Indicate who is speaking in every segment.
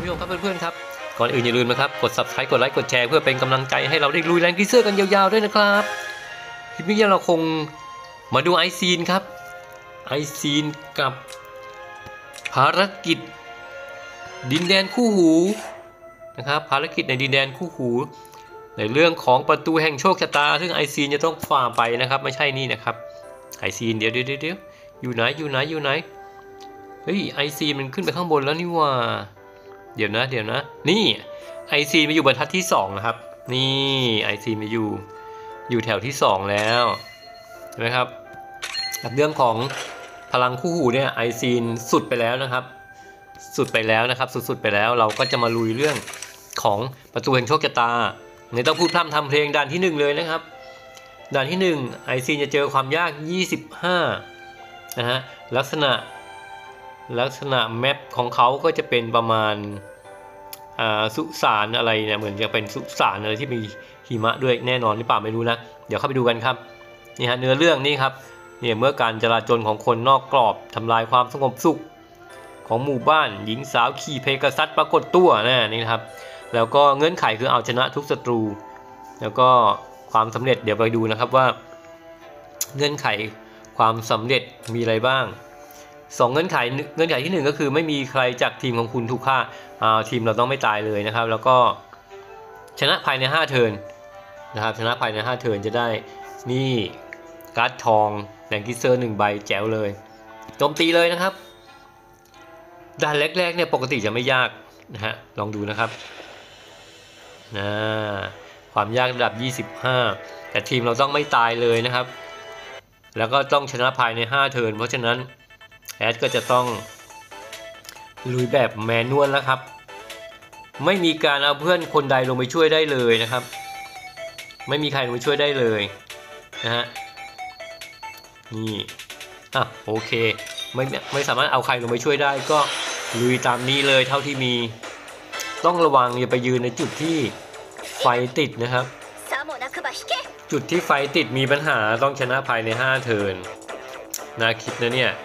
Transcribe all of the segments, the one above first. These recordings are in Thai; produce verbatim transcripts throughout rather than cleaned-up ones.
Speaker 1: ผู้ชมครับเพื่อนๆครับก่อนอื่นอย่าลืมนะครับกด ซับสไครบ์ กดไลค์กดแชร์เพื่อเป็นกำลังใจให้เราได้ลุยแรงกีเซอร์กันยาวๆด้วยนะครับคลิปนี้เราคงมาดูไอซีนครับไอซีนกับภารกิจดินแดนคู่หูนะครับภารกิจในดินแดนคู่หูในเรื่องของประตูแห่งโชคชะตาซึ่งไอซีนจะต้องฝ่าไปนะครับไม่ใช่นี่นะครับไอซีนเดี๋ยวเดี๋ยวเดี๋ยวอยู่ไหนอยู่ไหนอยู่ไหนเฮ้ยไอซีมันขึ้นไปข้างบนแล้วนี่ว่าเดี๋ยวนะเดี๋ยวนะนี่ไอซีมาอยู่บรรทัดที่สองนะครับนี่ไอซีมาอยู่อยู่แถวที่สองแล้วเห็นไหมครับกับเรื่องของพลังคู่หูเนี่ยไอซีนสุดไปแล้วนะครับสุดไปแล้วนะครับสุดๆไปแล้วเราก็จะมาลุยเรื่องของประตูแห่งโชคชะตาในต้องพูดพร่ำทำเพลงด่านที่หนึ่งเลยนะครับด่านที่หนึ่งไอซีนจะเจอความยากยี่สิบห้านะฮะลักษณะลักษณะแมปของเขาก็จะเป็นประมาณสุสานอะไรเนี่ยเหมือนจะเป็นสุสานอะไรที่มีหิมะด้วยแน่นอนหรือเปล่าไม่รู้นะเดี๋ยวเข้าไปดูกันครับนี่ฮะเนื้อเรื่องนี่ครับเนี่ยเมื่อการจราจรของคนนอกกรอบทำลายความสงบสุขของหมู่บ้านหญิงสาวขี่เพกาซัสปรากฏตัวนะนี่ครับแล้วก็เงื่อนไขคือเอาชนะทุกศัตรูแล้วก็ความสำเร็จเดี๋ยวไปดูนะครับว่าเงื่อนไขความสำเร็จมีอะไรบ้างสองเงื่อนไขเงื่อนไขที่หนึ่งก็คือไม่มีใครจากทีมของคุณถูกฆ่าทีมเราต้องไม่ตายเลยนะครับแล้วก็ชนะภายในห้าเทิร์นนะครับชนะภายในห้าเทิร์นจะได้นี่การ์ดทองแรงกิเซอร์หนึ่งใบแจ๋วเลยโจมตีเลยนะครับด่านแรกๆเนี่ยปกติจะไม่ยากนะฮะลองดูนะครับนะความยากระดับยี่สิบห้าแต่ทีมเราต้องไม่ตายเลยนะครับแล้วก็ต้องชนะภายในห้าเทิร์นเพราะฉะนั้นแอดก็จะต้องลุยแบบแมนนวลแล้วครับไม่มีการเอาเพื่อนคนใดลงไปช่วยได้เลยนะครับไม่มีใครลงไปช่วยได้เลยนะฮะนี่อ่ะโอเคไม่ไม่สามารถเอาใครลงไปช่วยได้ก็ลุยตามนี้เลยเท่าที่มีต้องระวังอย่าไปยืนในจุดที่ไฟติดนะครับจุดที่ไฟติดมีปัญหาต้องชนะภายในห้าเทิร์นน่าคิดนะเนี่ย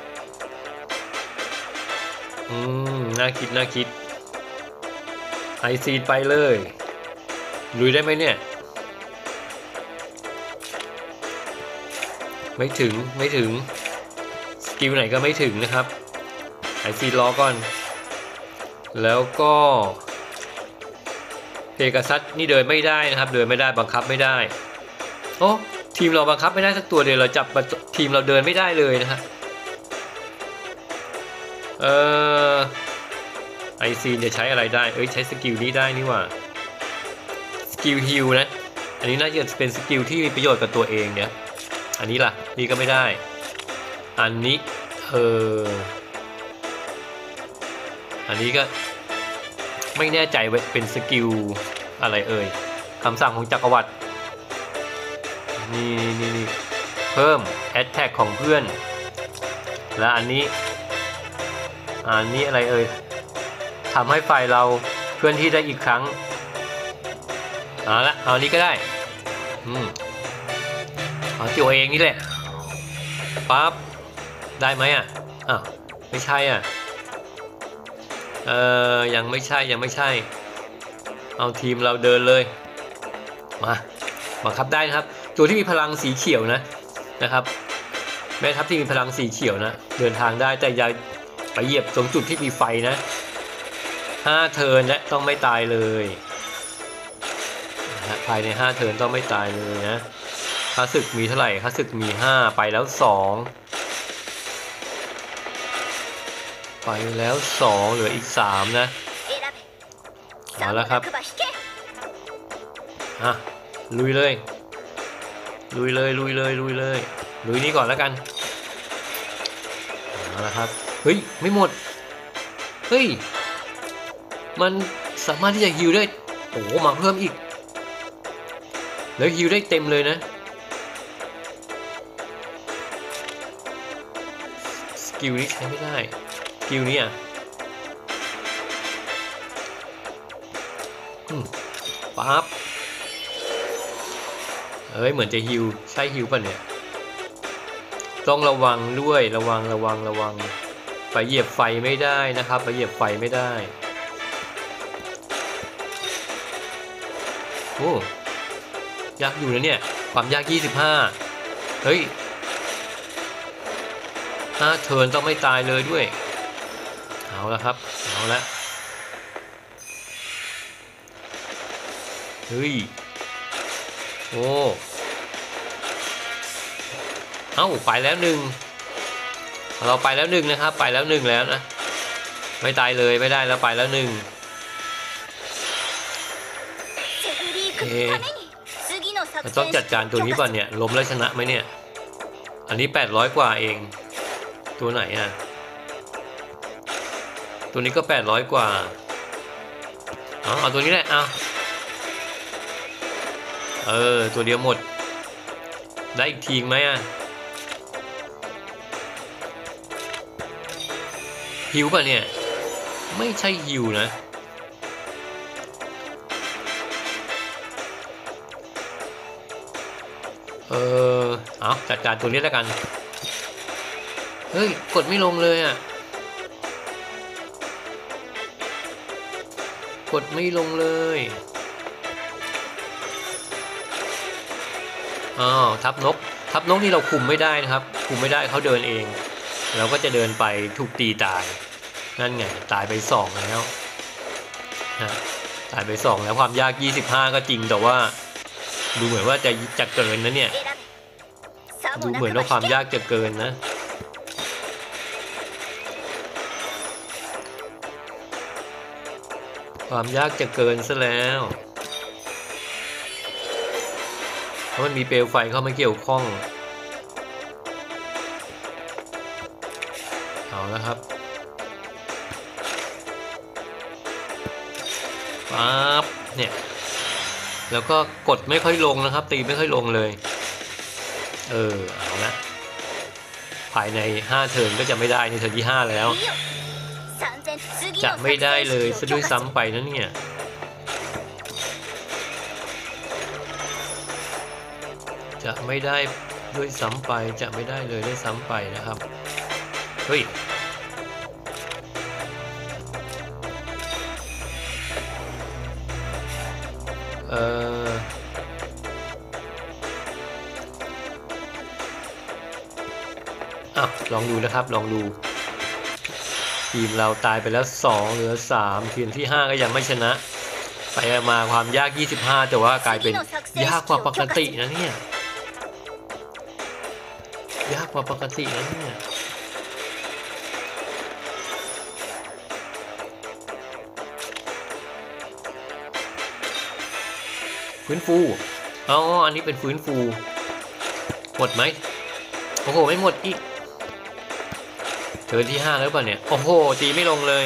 Speaker 1: อืมน่าคิดน่าคิดไอซีไปเลยลุยได้ไหมเนี่ยไม่ถึงไม่ถึงสกิลไหนก็ไม่ถึงนะครับไอซีรอก่อนแล้วก็เพกาซัสนี่เดินไม่ได้นะครับเดินไม่ได้บังคับไม่ได้โอ้ทีมเราบังคับไม่ได้สักตัวเดียวเราจับทีมเราเดินไม่ได้เลยนะครับเออไอซีจะใช้อะไรได้เอ้ยใช้สกิลนี้ได้นี่ว่าสกิลฮิลนะอันนี้น่าจะเป็นสกิลที่มีประโยชน์กับตัวเองเนี่ยอันนี้ล่ะนี่ก็ไม่ได้อันนี้เอออันนี้ก็ไม่แน่ใจว่าเป็นสกิลอะไรเอ่ยคำสั่งของจักรวรรดินี่นี่นี่เพิ่มแอตแทกของเพื่อนและอันนี้อันนี้อะไรเอ่ยทำให้ฝ่ายเราเคลื่อนที่ได้อีกครั้งเอาละเอานี้ก็ได้อืมเอาตัวเองนี่แหละปั๊บได้ไหมอ่ะอ้าวไม่ใช่อ่ะเออยังไม่ใช่ยังไม่ใช่เอาทีมเราเดินเลยมาบังคับได้นะครับตัวที่มีพลังสีเขียวนะนะครับแม่ทัพที่มีพลังสีเขียวนะเดินทางได้แต่อย่าไปเหยียบตรงจุดที่มีไฟนะห้าเทิร์นและต้องไม่ตายเลยนะภายในห้าเทิร์นต้องไม่ตายเลยนะค่าศึกมีเท่าไหร่ค่าศึกมีห้าไปแล้วสองไปแล้วสองเหลืออีกสามนะเอาแล้วครับอ่ะลุยเลยลุยเลยลุยเลยลุยเลยลุยนี้ก่อนแล้วกันเอาละครับเฮ้ยไม่หมดเฮ้ยมันสามารถที่จะฮิวได้โอ้โหมาเพิ่มอีกแล้วฮิวได้เต็มเลยนะสกิลนี้ใช้ไม่ได้สกิลนี้อ่ะปั๊บเอ้ยเหมือนจะฮิวใช่ฮิวป่ะเนี่ยต้องระวังด้วยระวังระวังระวังไปเหยียบไฟไม่ได้นะครับไปเหยียบไฟไม่ได้อ้ยากอยู่นะเนี่ยความยากยี่สิบห้าเฮ้ยห้าเทิร์นต้องไม่ตายเลยด้วยเอาละครับเอาละเฮ้ยโอ้เอ้าไปแล้วหนึ่งเราไปแล้วหนึ่งนะครับไปแล้วหนึ่งแล้วนะไม่ตายเลยไม่ได้แล้วไปแล้วหนึ่งเอ๊ะต้องจัดการตัวนี้ป่ะเนี่ยล้มแล้วชนะไหมเนี่ยอันนี้แปดร้อยกว่าเองตัวไหนอ่ะตัวนี้ก็แปดร้อยกว่าเอาเอาตัวนี้แหละเอาเออตัวเดียวหมดได้อีกทีไหมอ่ะฮิวป่ะเนี่ยไม่ใช่ฮิวนะเออเอาจัดการตัวนี้แล้วกันเฮ้ยกดไม่ลงเลยอ่ะกดไม่ลงเลยอ้าวทับนกทับนกนี่เราคุมไม่ได้นะครับคุมไม่ได้เขาเดินเองเราก็จะเดินไปถูกตีตายนั่นไงตายไปสองแล้วนะตายไปสองแล้วความยากยี่สิบห้าก็จริงแต่ว่าดูเหมือนว่าจะจะเกินนะเนี่ยดูเหมือนว่าความยากจะเกินนะความยากจะเกินซะแล้วเพราะมันมีเปลวไฟเข้ามาเกี่ยวข้องเอาแล้วครับปั๊บเนี่ยแล้วก็กดไม่ค่อยลงนะครับตีไม่ค่อยลงเลยเออเอาละภายในห้าเทิร์นก็จะไม่ได้ในเทิร์นที่ห้าแล้วจะไม่ได้เลยซะด้วยซ้ำไปนะเนี่ยจะไม่ได้ด้วยซ้ำไปจะไม่ได้เลยด้วยซ้ำไปนะครับเฮ้ยเอออ่ะลองดูนะครับลองดูทีมเราตายไปแล้วสองเหลือสามทีมที่ห้าก็ยังไม่ชนะไปมาความยากยี่สิบห้าแต่ว่ากลายเป็นยากกว่าปกตินะเนี่ยยากกว่าปกตินะเนี่ยฟื้นฟูอ๋ออันนี้เป็นฟื้นฟูหมดไหมโอ้โหไม่หมดอีกเทิร์นที่ห้าแล้วป่ะเนี่ยโอ้โหตีไม่ลงเลย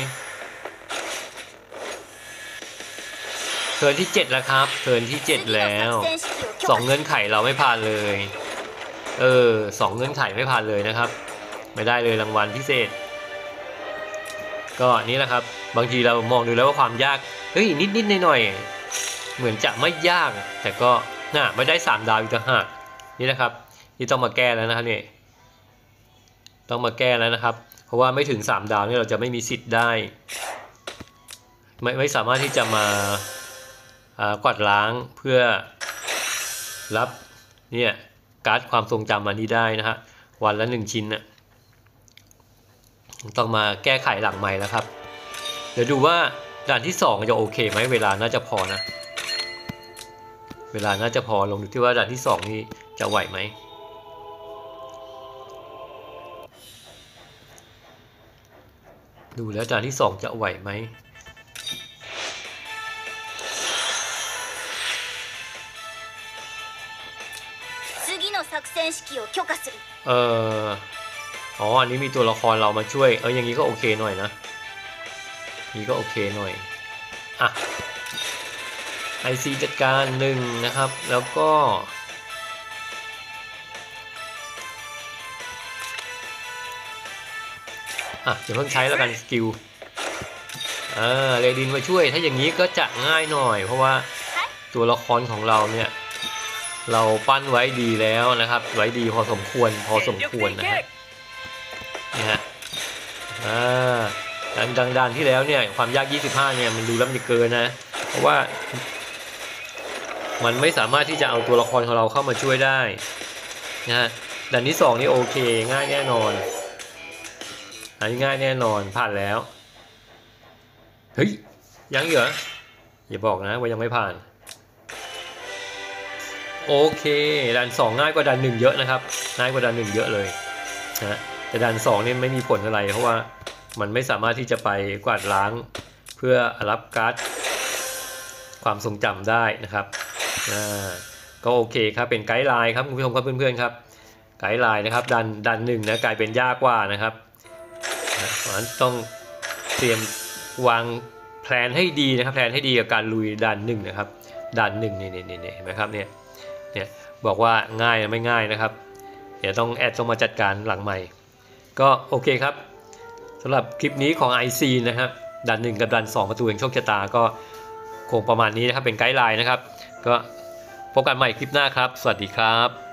Speaker 1: เทิร์นที่เจ็ดแล้วครับเทิร์นที่เจ็ดแล้วสองเงื่อนไขเราไม่ผ่านเลยเออสองเงื่อนไขไม่ผ่านเลยนะครับไม่ได้เลยรางวัลพิเศษก็นี่แหละครับบางทีเรามองดูแล้วว่าความยากเฮ้ยนิดนิดหน่อยหน่อยเหมือนจะไม่ยากแต่ก็น่าไม่ได้สามดาวอีกต่างหากนี่นะครับที่ต้องมาแก้แล้วนะครับเนี่ยต้องมาแก้แล้วนะครับเพราะว่าไม่ถึงสามดาวนี่เราจะไม่มีสิทธิ์ได้ไม่ไม่สามารถที่จะมากวาดล้างเพื่อรับเนี่ยการ์ดความทรงจำอันนี้ได้นะฮะวันละหนึ่งชิ้นน่ะต้องมาแก้ไขหลังใหม่แล้วครับเดี๋ยวดูว่าด่านที่สองจะโอเคไหมเวลาน่าจะพอนะเวลาน่าจะพอลงดูที่ว่าด่านที่สองนี่จะไหวไหมดูแล้วด่านที่สองจะไหวไหมเอออ๋ออันนี้มีตัวละครเรามาช่วยเอออย่างนี้ก็โอเคหน่อยนะนี้ก็โอเคหน่อยอ่ะไอซีจัดการหนึ่งนะครับแล้วก็อ่ะเดี๋ยวเพิ่งใช้แล้วกันสกิลเออเรดินมาช่วยถ้าอย่างนี้ก็จะง่ายหน่อยเพราะว่าตัวละครของเราเนี่ยเราปั้นไว้ดีแล้วนะครับไว้ดีพอสมควรพอสมควรนะฮะนี่ฮะอ่าดังดังดันที่แล้วเนี่ยความยากยี่สิบห้าเนี่ยมันดูแล้วมันจะเกินนะเพราะว่ามันไม่สามารถที่จะเอาตัวละครของเราเข้ามาช่วยได้นะฮะด่านที่สองนี่โอเคง่ายแน่นอนอันนี้ง่ายแน่นอนผ่านแล้วเฮ้ยยังเหรออย่าบอกนะว่ายังไม่ผ่านโอเคด่านสองง่ายกว่าด่านหนึ่งเยอะนะครับง่ายกว่าด่านหนึ่งเยอะเลยนะแต่ด่านสองนี่ไม่มีผลอะไรเพราะว่ามันไม่สามารถที่จะไปกวาดล้างเพื่อรับการ์ดความทรงจำได้นะครับอ่าก็โอเคครับเป็นไกด์ไลน์ครับคุณผู้ชมครับเพื่อนๆครับไกด์ไลน์นะครับดันดันหนึ่งนะกลายเป็นยากกว่านะครับเพราะฉะนั้นต้องเตรียมวางแผนให้ดีนะครับแผนให้ดีกับการลุยดันหนึ่งนะครับดันหนึ่งนี่นี่นี่เห็นไหมครับเนี่ยเนี่ยบอกว่าง่ายไม่ง่ายนะครับเดี๋ยวต้องแอดต้องมาจัดการหลังใหม่ก็โอเคครับสำหรับคลิปนี้ของ ไอ ซี นะครับดันหนึ่งกับดันสองประตูแห่งโชคชะตาก็คงประมาณนี้นะครับเป็นไกด์ไลน์นะครับก็พบกันใหม่คลิปหน้าครับสวัสดีครับ